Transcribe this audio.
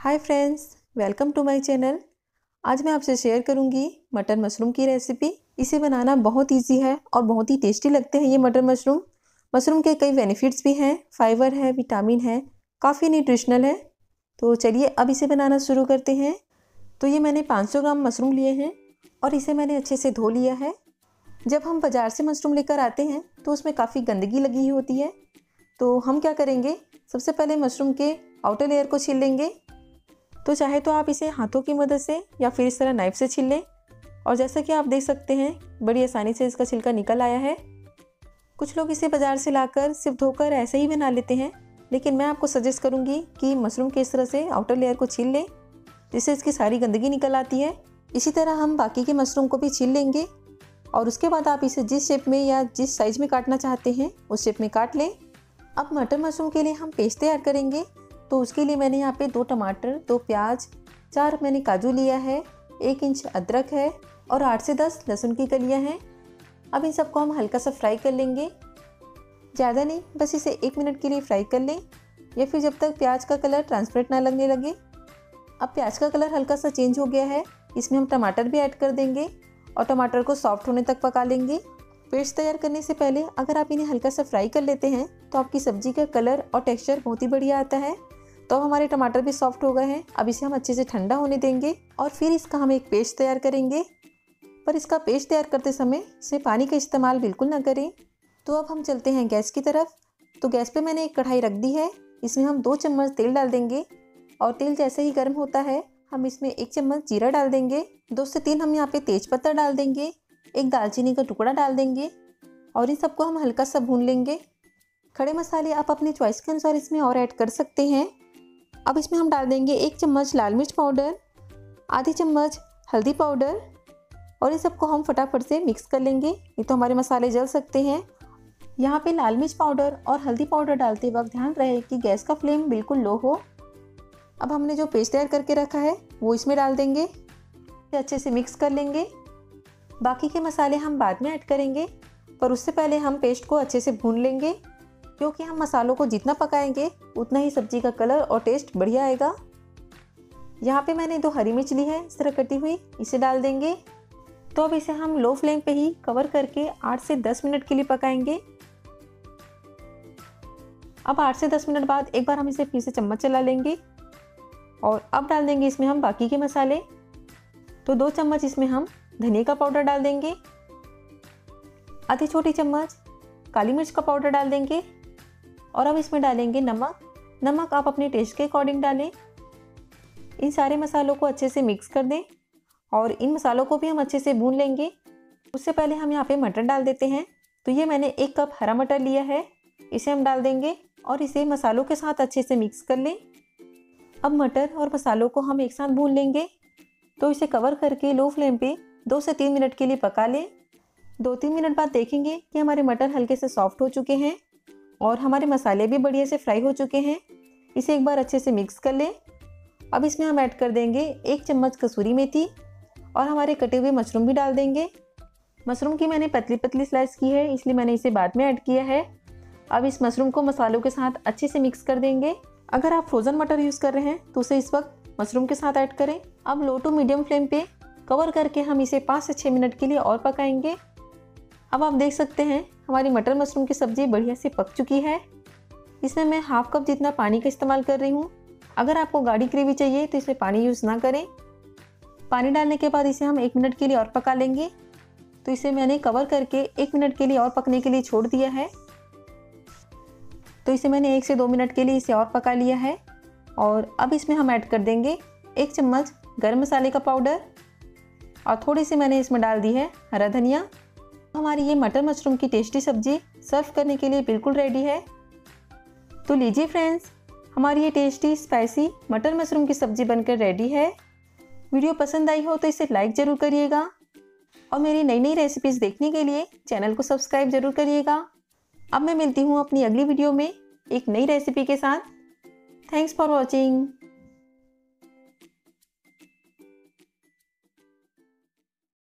Hi friends, welcome to my channel. आज मैं आपसे शेयर करूंगी मटर मशरूम की रेसिपी। इसे बनाना बहुत इजी है और बहुत ही टेस्टी लगते हैं ये मटर मशरूम। मशरूम के कई बेनिफिट्स भी हैं, फाइबर है, विटामिन है, काफ़ी न्यूट्रिशनल है। तो चलिए अब इसे बनाना शुरू करते हैं। तो ये मैंने 500 ग्राम मशरूम लिए हैं और इसे मैंने अच्छे से धो लिया है। जब हम बाज़ार से मशरूम लेकर आते हैं तो उसमें काफ़ी गंदगी लगी होती है। तो हम क्या करेंगे, सबसे पहले मशरूम के आउटर लेयर को छील लेंगे। तो चाहे तो आप इसे हाथों की मदद से या फिर इस तरह नाइफ से छील लें। और जैसा कि आप देख सकते हैं बड़ी आसानी से इसका छिलका निकल आया है। कुछ लोग इसे बाज़ार से लाकर सिर्फ धोकर ऐसे ही बना लेते हैं, लेकिन मैं आपको सजेस्ट करूंगी कि मशरूम के इस तरह से आउटर लेयर को छील लें, जिससे इसकी सारी गंदगी निकल आती है। इसी तरह हम बाकी के मशरूम को भी छील लेंगे और उसके बाद आप इसे जिस शेप में या जिस साइज़ में काटना चाहते हैं उस शेप में काट लें। अब मटर मशरूम के लिए हम पेस्ट तैयार करेंगे। तो उसके लिए मैंने यहाँ पे 2 टमाटर, 2 प्याज, 4 मैंने काजू लिया है, 1 इंच अदरक है और 8 से 10 लहसुन की कलियाँ हैं। अब इन सबको हम हल्का सा फ्राई कर लेंगे, ज़्यादा नहीं, बस इसे 1 मिनट के लिए फ्राई कर लें या फिर जब तक प्याज का कलर ट्रांसपेरेंट ना लगने लगे। अब प्याज का कलर हल्का सा चेंज हो गया है, इसमें हम टमाटर भी ऐड कर देंगे और टमाटर को सॉफ्ट होने तक पका लेंगे। पेस्ट तैयार करने से पहले अगर आप इन्हें हल्का सा फ्राई कर लेते हैं तो आपकी सब्जी का कलर और टेक्सचर बहुत ही बढ़िया आता है। तो हमारे टमाटर भी सॉफ्ट हो गए हैं। अब इसे हम अच्छे से ठंडा होने देंगे और फिर इसका हम एक पेस्ट तैयार करेंगे। पर इसका पेस्ट तैयार करते समय इसमें पानी का इस्तेमाल बिल्कुल ना करें। तो अब हम चलते हैं गैस की तरफ। तो गैस पे मैंने एक कढ़ाई रख दी है, इसमें हम 2 चम्मच तेल डाल देंगे और तेल जैसे ही गर्म होता है हम इसमें 1 चम्मच जीरा डाल देंगे। 2 से 3 हम यहाँ पे तेज पत्ता डाल देंगे, 1 दालचीनी का टुकड़ा डाल देंगे और इन सबको हम हल्का सा भून लेंगे। खड़े मसाले आप अपनी चॉइस के अनुसार इसमें और ऐड कर सकते हैं। अब इसमें हम डाल देंगे 1 चम्मच लाल मिर्च पाउडर, आधी चम्मच हल्दी पाउडर और इस सबको हम फटाफट से मिक्स कर लेंगे, नहीं तो हमारे मसाले जल सकते हैं। यहाँ पे लाल मिर्च पाउडर और हल्दी पाउडर डालते वक्त ध्यान रहे कि गैस का फ्लेम बिल्कुल लो हो। अब हमने जो पेस्ट तैयार करके रखा है वो इसमें डाल देंगे, अच्छे से मिक्स कर लेंगे। बाकी के मसाले हम बाद में ऐड करेंगे, पर उससे पहले हम पेस्ट को अच्छे से भून लेंगे, क्योंकि हम मसालों को जितना पकाएंगे उतना ही सब्जी का कलर और टेस्ट बढ़िया आएगा। यहाँ पे मैंने 2 हरी मिर्च ली है इस तरह कटी हुई, इसे डाल देंगे। तो अब इसे हम लो फ्लेम पे ही कवर करके 8 से 10 मिनट के लिए पकाएंगे। अब 8 से 10 मिनट बाद एक बार हम इसे फिर से चम्मच चला लेंगे और अब डाल देंगे इसमें हम बाकी के मसाले। तो 2 चम्मच इसमें हम धनिया का पाउडर डाल देंगे, आधी छोटी चम्मच काली मिर्च का पाउडर डाल देंगे और अब इसमें डालेंगे नमक आप अपने टेस्ट के अकॉर्डिंग डालें। इन सारे मसालों को अच्छे से मिक्स कर दें और इन मसालों को भी हम अच्छे से भून लेंगे। उससे पहले हम यहाँ पे मटर डाल देते हैं। तो ये मैंने 1 कप हरा मटर लिया है, इसे हम डाल देंगे और इसे मसालों के साथ अच्छे से मिक्स कर लें। अब मटर और मसालों को हम एक साथ भून लेंगे। तो इसे कवर करके लो फ्लेम पे 2 से 3 मिनट के लिए पका लें। 2-3 मिनट बाद देखेंगे कि हमारे मटर हल्के से सॉफ्ट हो चुके हैं और हमारे मसाले भी बढ़िया से फ्राई हो चुके हैं। इसे एक बार अच्छे से मिक्स कर लें। अब इसमें हम ऐड कर देंगे 1 चम्मच कसूरी मेथी और हमारे कटे हुए मशरूम भी डाल देंगे। मशरूम की मैंने पतली पतली स्लाइस की है, इसलिए मैंने इसे बाद में ऐड किया है। अब इस मशरूम को मसालों के साथ अच्छे से मिक्स कर देंगे। अगर आप फ्रोज़न मटर यूज़ कर रहे हैं तो उसे इस वक्त मशरूम के साथ ऐड करें। अब लो टू मीडियम फ्लेम पे कवर करके हम इसे 5 से 6 मिनट के लिए और पकाएंगे। अब आप देख सकते हैं हमारी मटर मशरूम की सब्ज़ी बढ़िया से पक चुकी है। इसमें मैं हाफ कप जितना पानी का इस्तेमाल कर रही हूँ। अगर आपको गाढ़ी ग्रेवी चाहिए तो इसमें पानी यूज़ ना करें। पानी डालने के बाद इसे हम 1 मिनट के लिए और पका लेंगे। तो इसे मैंने कवर करके 1 मिनट के लिए और पकने के लिए छोड़ दिया है। तो इसे मैंने 1 से 2 मिनट के लिए इसे और पका लिया है और अब इसमें हम ऐड कर देंगे 1 चम्मच गरम मसाले का पाउडर और थोड़ी सी मैंने इसमें डाल दी है हरा धनिया। हमारी ये मटर मशरूम की टेस्टी सब्जी सर्व करने के लिए बिल्कुल रेडी है। तो लीजिए फ्रेंड्स, हमारी ये टेस्टी स्पाइसी मटर मशरूम की सब्जी बनकर रेडी है। वीडियो पसंद आई हो तो इसे लाइक ज़रूर करिएगा और मेरी नई नई रेसिपीज़ देखने के लिए चैनल को सब्सक्राइब ज़रूर करिएगा। अब मैं मिलती हूँ अपनी अगली वीडियो में एक नई रेसिपी के साथ। Thanks for watching.